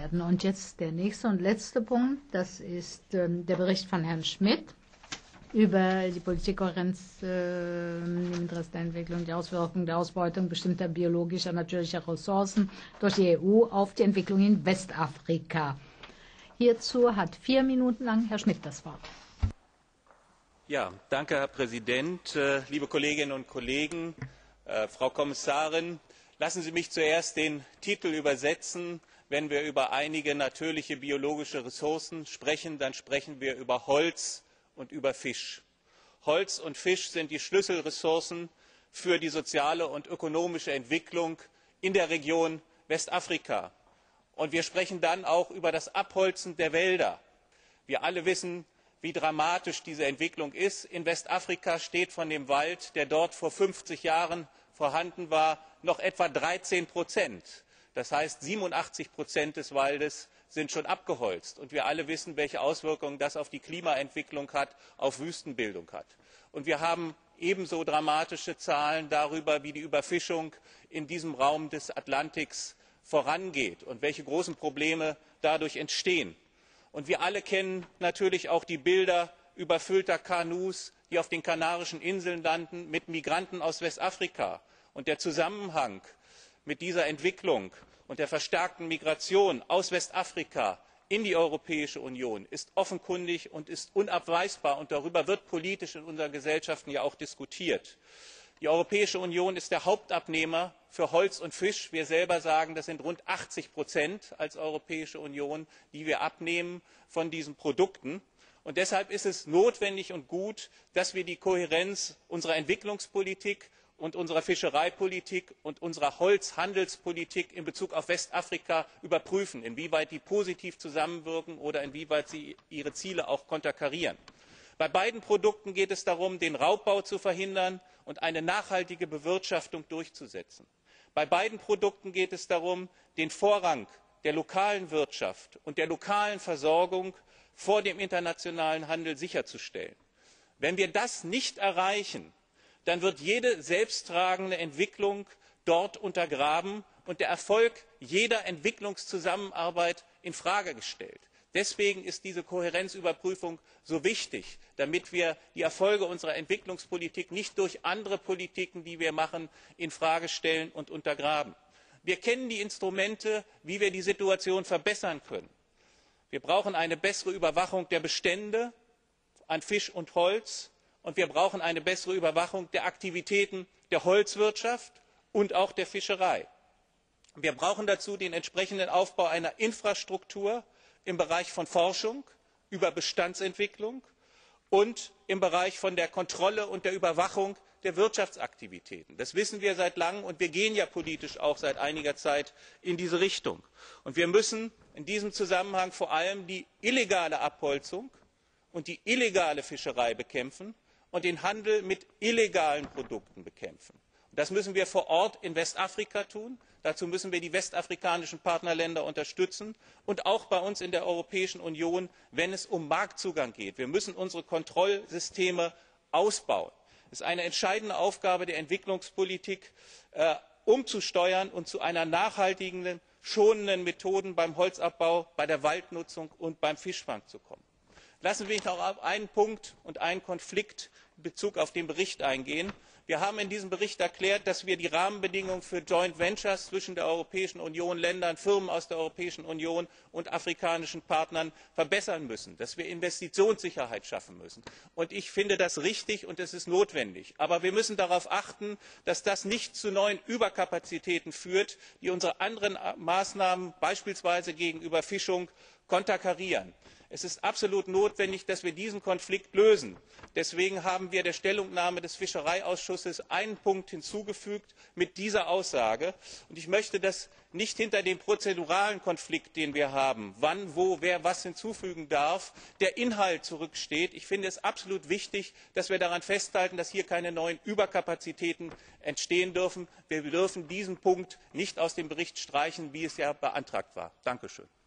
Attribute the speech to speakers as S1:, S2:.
S1: werden. Und jetzt der nächste und letzte Punkt, das ist der Bericht von Herrn Schmidt über die Politikkohärenz im Interesse der Entwicklung, die Auswirkungen der Ausbeutung bestimmter biologischer, natürlicher Ressourcen durch die EU auf die Entwicklung in Westafrika. Hierzu hat 4 Minuten lang Herr Schmidt das Wort.
S2: Ja, danke, Herr Präsident, liebe Kolleginnen und Kollegen, Frau Kommissarin. Lassen Sie mich zuerst den Titel übersetzen. Wenn wir über einige natürliche biologische Ressourcen sprechen, dann sprechen wir über Holz und über Fisch. Holz und Fisch sind die Schlüsselressourcen für die soziale und ökonomische Entwicklung in der Region Westafrika. Und wir sprechen dann auch über das Abholzen der Wälder. Wir alle wissen, wie dramatisch diese Entwicklung ist. In Westafrika steht von dem Wald, der dort vor 50 Jahren vorhanden war, noch etwa 13%. Das heißt, 87% des Waldes sind schon abgeholzt. Und wir alle wissen, welche Auswirkungen das auf die Klimaentwicklung hat, auf Wüstenbildung hat. Und wir haben ebenso dramatische Zahlen darüber, wie die Überfischung in diesem Raum des Atlantiks vorangeht und welche großen Probleme dadurch entstehen. Und wir alle kennen natürlich auch die Bilder überfüllter Kanus, die auf den Kanarischen Inseln landen, mit Migranten aus Westafrika. Und der Zusammenhang mit dieser Entwicklung und der verstärkten Migration aus Westafrika in die Europäische Union ist offenkundig und ist unabweisbar. Und darüber wird politisch in unseren Gesellschaften ja auch diskutiert. Die Europäische Union ist der Hauptabnehmer für Holz und Fisch. Wir selber sagen, das sind rund 80% als Europäische Union, die wir abnehmen von diesen Produkten. Und deshalb ist es notwendig und gut, dass wir die Kohärenz unserer Entwicklungspolitik und unserer Fischereipolitik und unserer Holzhandelspolitik in Bezug auf Westafrika überprüfen, inwieweit die positiv zusammenwirken oder inwieweit sie ihre Ziele auch konterkarieren. Bei beiden Produkten geht es darum, den Raubbau zu verhindern und eine nachhaltige Bewirtschaftung durchzusetzen. Bei beiden Produkten geht es darum, den Vorrang der lokalen Wirtschaft und der lokalen Versorgung vor dem internationalen Handel sicherzustellen. Wenn wir das nicht erreichen, dann wird jede selbsttragende Entwicklung dort untergraben und der Erfolg jeder Entwicklungszusammenarbeit in Frage gestellt. Deswegen ist diese Kohärenzüberprüfung so wichtig, damit wir die Erfolge unserer Entwicklungspolitik nicht durch andere Politiken, die wir machen, in Frage stellen und untergraben. Wir kennen die Instrumente, wie wir die Situation verbessern können. Wir brauchen eine bessere Überwachung der Bestände an Fisch und Holz, und wir brauchen eine bessere Überwachung der Aktivitäten der Holzwirtschaft und auch der Fischerei. Wir brauchen dazu den entsprechenden Aufbau einer Infrastruktur im Bereich von Forschung über Bestandsentwicklung und im Bereich von der Kontrolle und der Überwachung der Wirtschaftsaktivitäten. Das wissen wir seit langem und wir gehen ja politisch auch seit einiger Zeit in diese Richtung. Und wir müssen in diesem Zusammenhang vor allem die illegale Abholzung und die illegale Fischerei bekämpfen und den Handel mit illegalen Produkten bekämpfen. Das müssen wir vor Ort in Westafrika tun. Dazu müssen wir die westafrikanischen Partnerländer unterstützen und auch bei uns in der Europäischen Union, wenn es um Marktzugang geht. Wir müssen unsere Kontrollsysteme ausbauen. Es ist eine entscheidende Aufgabe der Entwicklungspolitik, umzusteuern und zu einer nachhaltigen, schonenden Methoden beim Holzabbau, bei der Waldnutzung und beim Fischfang zu kommen. Lassen Sie mich noch auf einen Punkt und einen Konflikt in Bezug auf den Bericht eingehen. Wir haben in diesem Bericht erklärt, dass wir die Rahmenbedingungen für Joint Ventures zwischen der Europäischen Union, Ländern, Firmen aus der Europäischen Union und afrikanischen Partnern verbessern müssen, dass wir Investitionssicherheit schaffen müssen. Und ich finde das richtig und es ist notwendig. Aber wir müssen darauf achten, dass das nicht zu neuen Überkapazitäten führt, die unsere anderen Maßnahmen, beispielsweise gegen Überfischung, konterkarieren. Es ist absolut notwendig, dass wir diesen Konflikt lösen. Deswegen haben wir der Stellungnahme des Fischereiausschusses einen Punkt hinzugefügt mit dieser Aussage. Und ich möchte, dass nicht hinter dem prozeduralen Konflikt, den wir haben, wann, wo, wer was hinzufügen darf, der Inhalt zurücksteht. Ich finde es absolut wichtig, dass wir daran festhalten, dass hier keine neuen Überkapazitäten entstehen dürfen. Wir dürfen diesen Punkt nicht aus dem Bericht streichen, wie es ja beantragt war. Dankeschön.